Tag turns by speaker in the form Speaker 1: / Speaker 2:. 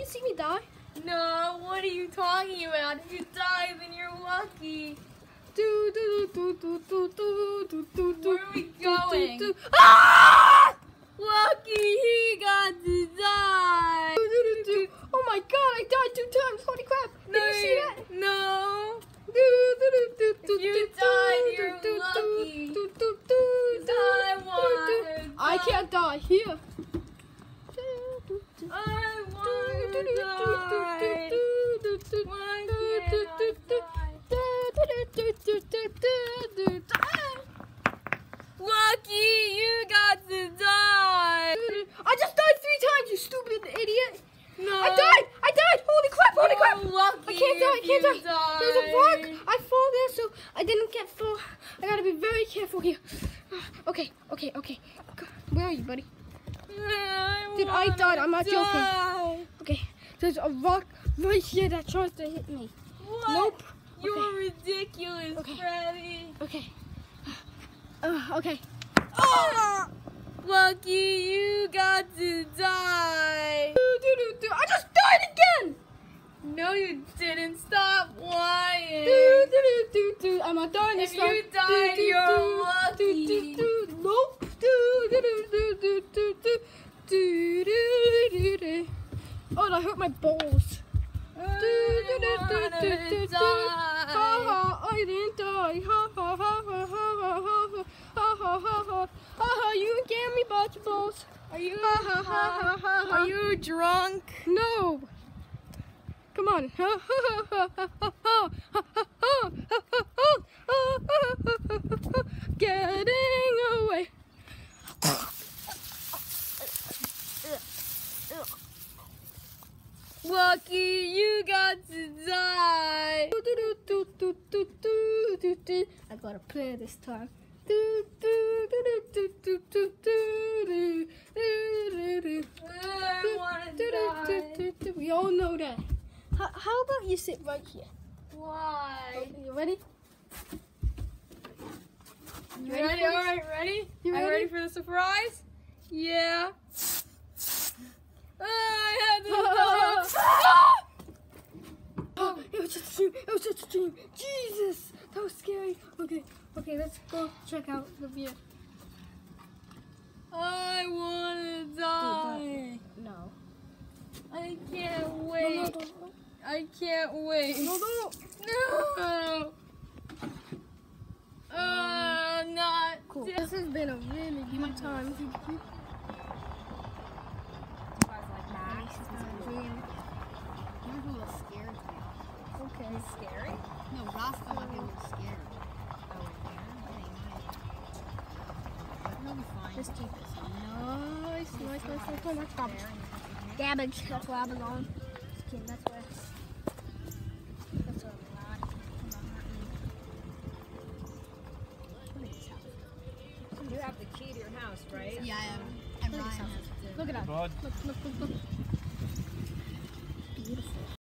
Speaker 1: see me die?
Speaker 2: No, what are you talking about? If you die, then you're lucky. Where are we going?
Speaker 1: Ah!
Speaker 2: Lucky, he got to die.
Speaker 1: Oh my god, I died 2 times. Holy crap. Did you see that?
Speaker 2: No. If you died, you're lucky. I want to
Speaker 1: I can't die here.
Speaker 2: I want to die. Why can't I die? Lucky, you got to die.
Speaker 1: I just died 3 times, you stupid idiot.
Speaker 2: No.
Speaker 1: I died. Holy crap.
Speaker 2: You're lucky
Speaker 1: I can't
Speaker 2: if you
Speaker 1: die. There's a rock. I fall there, so I didn't get fall. I gotta be very careful here. Okay. Where are you, buddy? Dude, I died. I'm not joking. Okay, there's a rock right here that tries to hit me.
Speaker 2: What?
Speaker 1: Nope.
Speaker 2: You're ridiculous,
Speaker 1: Okay.
Speaker 2: Freddy.
Speaker 1: Okay. Okay.
Speaker 2: Oh! Lucky, you got to die.
Speaker 1: I just died again.
Speaker 2: No, you didn't. Stop lying.
Speaker 1: I'm not dying this
Speaker 2: If
Speaker 1: time.
Speaker 2: you died, you're lucky.
Speaker 1: Nope. Oh, that hurt my balls.
Speaker 2: I wanna die.
Speaker 1: I didn't die. You gave me bunch of balls.
Speaker 2: Are you drunk?
Speaker 1: No. Come on. Getting away.
Speaker 2: Lucky, you got to die.
Speaker 1: I gotta play this time.
Speaker 2: I wanna die.
Speaker 1: We all know that. How about you sit right here?
Speaker 2: Why?
Speaker 1: You ready?
Speaker 2: You ready? All right, ready?
Speaker 1: You
Speaker 2: Are you
Speaker 1: ready?
Speaker 2: ready for the surprise? Yeah. I had to
Speaker 1: It was just a dream. It was just a dream. Jesus, that was scary. Okay, let's go check out the view.
Speaker 2: I want to die.
Speaker 1: No.
Speaker 2: I can't wait.
Speaker 1: No.
Speaker 2: I can't wait.
Speaker 1: No.
Speaker 2: No. Not.
Speaker 1: Cool. This has been a really good time. Okay.
Speaker 3: Scary? No, Ross felt like it was scary. It'll be fine.
Speaker 1: Let's keep this. Nice. That's garbage. Garbage. That's where I belong. Just kidding. That's where. That's where I belong.
Speaker 3: You have the key to your house, right?
Speaker 4: Yeah, I am.
Speaker 3: And Ryan has to.
Speaker 1: Look at that.
Speaker 5: Bud.
Speaker 1: Look.